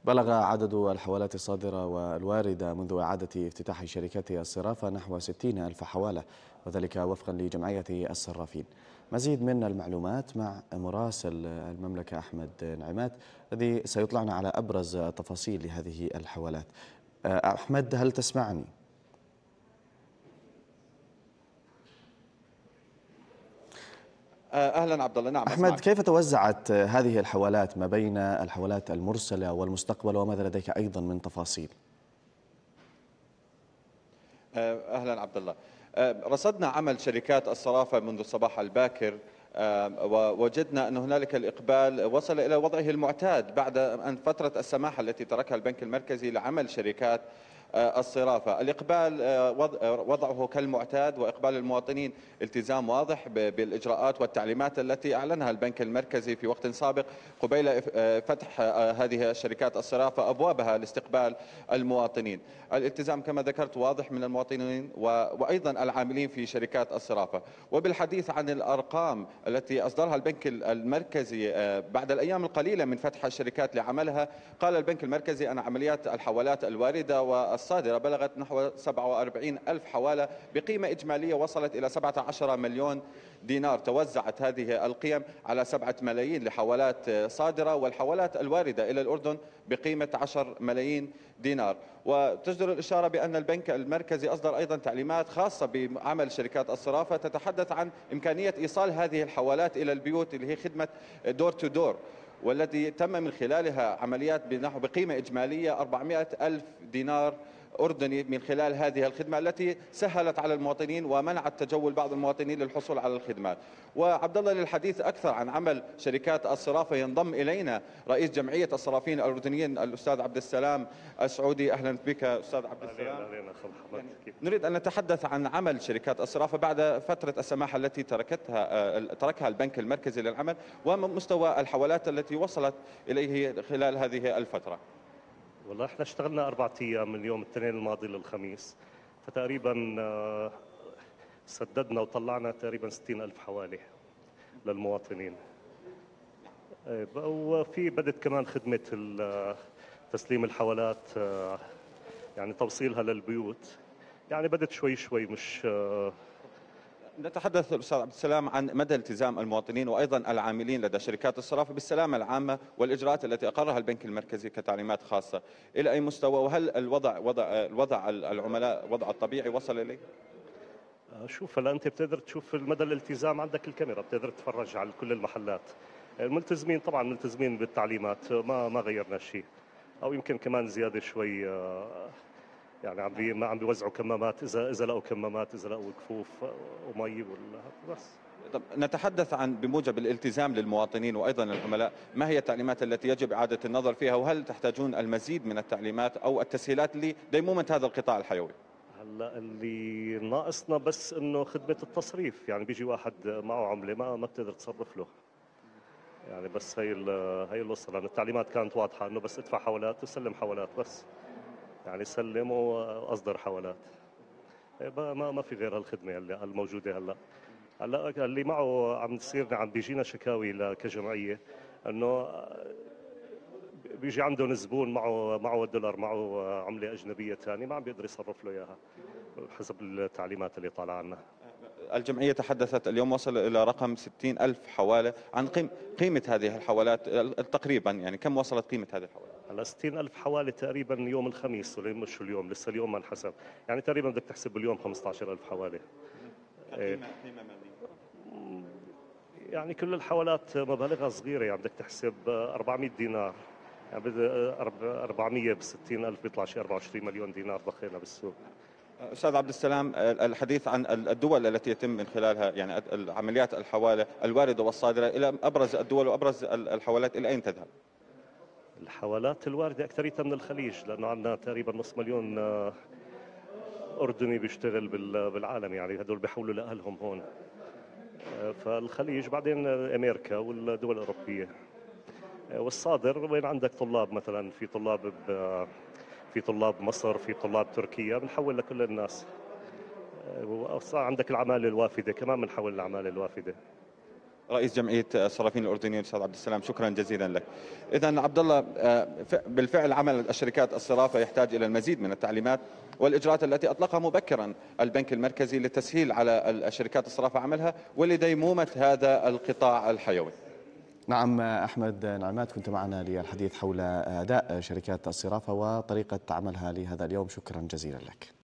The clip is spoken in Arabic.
بلغ عدد الحوالات الصادرة والواردة منذ إعادة افتتاح شركات الصرافة نحو 60 ألف حوالة، وذلك وفقا لجمعية الصرافين. مزيد من المعلومات مع مراسل المملكة أحمد نعمات الذي سيطلعنا على أبرز تفاصيل هذه الحوالات. أحمد، هل تسمعني؟ اهلا عبد الله. نعم أحمد، اسمعك. كيف توزعت هذه الحوالات ما بين الحوالات المرسلة والمستقبل، وماذا لديك أيضا من تفاصيل؟ اهلا عبد الله. رصدنا عمل شركات الصرافه منذ الصباح الباكر، ووجدنا أن هنالك الإقبال وصل إلى وضعه المعتاد بعد أن فترة السماح التي تركها البنك المركزي لعمل شركات الصرافة. الإقبال وضعه كالمعتاد، وإقبال المواطنين التزام واضح بالإجراءات والتعليمات التي أعلنها البنك المركزي في وقت سابق قبيل فتح هذه الشركات الصرافة أبوابها لاستقبال المواطنين. الالتزام كما ذكرت واضح من المواطنين وأيضا العاملين في شركات الصرافة. وبالحديث عن الأرقام التي أصدرها البنك المركزي بعد الأيام القليلة من فتح الشركات لعملها، قال البنك المركزي أن عمليات الحوالات الواردة والصادرة بلغت نحو 47 ألف حوالة بقيمة إجمالية وصلت إلى 17 مليون دينار. توزعت هذه القيم على 7 ملايين لحوالات صادرة، والحوالات الواردة إلى الأردن بقيمة 10 ملايين دينار. وتجدر الإشارة بأن البنك المركزي أصدر أيضا تعليمات خاصة بعمل شركات الصرافة تتحدث عن إمكانية إيصال هذه الحوالات إلى البيوت، اللي هي خدمة دور تو دور، والتي تم من خلالها عمليات بقيمة إجمالية 400 ألف دينار أردني من خلال هذه الخدمة التي سهلت على المواطنين ومنعت تجول بعض المواطنين للحصول على الخدمات. وعبد الله، للحديث أكثر عن عمل شركات الصرافة ينضم إلينا رئيس جمعية الصرافين الأردنيين الأستاذ عبد السلام السعودي. أهلا بك أستاذ عبد السلام. نريد أن نتحدث عن عمل شركات الصرافة بعد فترة السماح التي تركها البنك المركزي للعمل، ومستوى الحوالات التي وصلت إليه خلال هذه الفترة. والله احنا اشتغلنا 4 ايام من يوم الاثنين الماضي للخميس، فتقريبا سددنا وطلعنا تقريبا 60 ألف حوالي للمواطنين. وفي بدت كمان خدمة تسليم الحوالات، يعني توصيلها للبيوت، يعني بدت شوي شوي مش. نتحدث الأستاذ عبد السلام عن مدى التزام المواطنين وأيضا العاملين لدى شركات الصرافة بالسلامة العامة والإجراءات التي أقرها البنك المركزي كتعليمات خاصة إلى أي مستوى، وهل الوضع العملاء وضع الطبيعي وصل إليه؟ شوف هلا أنت بتقدر تشوف مدى الالتزام، عندك الكاميرا بتقدر تتفرج على كل المحلات. الملتزمين طبعا ملتزمين بالتعليمات، ما غيرنا شيء، أو يمكن كمان زيادة شوي. يعني ما عم بيوزعوا كمامات، اذا لقوا كمامات، اذا لقوا كفوف ومي بس. طب نتحدث عن بموجب الالتزام للمواطنين وايضا العملاء، ما هي التعليمات التي يجب اعاده النظر فيها، وهل تحتاجون المزيد من التعليمات او التسهيلات لديمومه هذا القطاع الحيوي؟ هلا اللي ناقصنا بس انه خدمه التصريف، يعني بيجي واحد معه عمله ما بتقدر تصرف له، يعني بس هي القصه، لان التعليمات كانت واضحه انه بس ادفع حوالات وسلم حوالات بس، يعني سلم واصدر حوالات. ما في غير هالخدمه اللي الموجوده هلا اللي معه عم بيجينا شكاوي كجمعيه انه بيجي عندهم زبون معه دولار، معه عمله اجنبيه ثانيه، ما عم بيقدر يصرف له اياها حسب التعليمات اللي طالعه عنا. الجمعية تحدثت اليوم وصل إلى رقم 60 ألف حوالة. عن قيمة هذه الحوالات تقريبا، يعني كم وصلت قيمة هذه الحوالات؟ هلا 60 ألف حوالة تقريبا يوم الخميس، ولا مش اليوم، لسه اليوم ما انحسب، يعني تقريبا بدك تحسب اليوم 15 ألف حوالة. قيمة يعني كل الحوالات مبالغها صغيرة، يعني بدك تحسب 400 دينار، يعني 400 ب 60 ألف بيطلع شيء 24 مليون دينار ضخينا بالسوق. أستاذ عبد السلام، الحديث عن الدول التي يتم من خلالها يعني عمليات الحوالة الواردة والصادرة، إلى أبرز الدول وأبرز الحوالات إلى أين تذهب؟ الحوالات الواردة أكثريتها من الخليج، لأنه عندنا تقريبا نص مليون أردني بيشتغل بالعالم، يعني هدول بيحولوا لأهلهم هون، فالخليج، بعدين أمريكا والدول الأوروبية. والصادر وين عندك طلاب، مثلا في طلاب مصر، في طلاب تركيا، بنحول لكل الناس. وصار عندك العمالة الوافدة كمان، بنحول العمالة الوافدة. رئيس جمعية الصرافين الأردنيين الأستاذ عبد السلام، شكرا جزيلا لك. إذا عبد الله، بالفعل عمل الشركات الصرافة يحتاج إلى المزيد من التعليمات والإجراءات التي أطلقها مبكرا البنك المركزي للتسهيل على الشركات الصرافة عملها ولديمومة هذا القطاع الحيوي. نعم أحمد نعمات، كنت معنا للحديث حول أداء شركات الصرافة وطريقة عملها لهذا اليوم، شكرا جزيلا لك.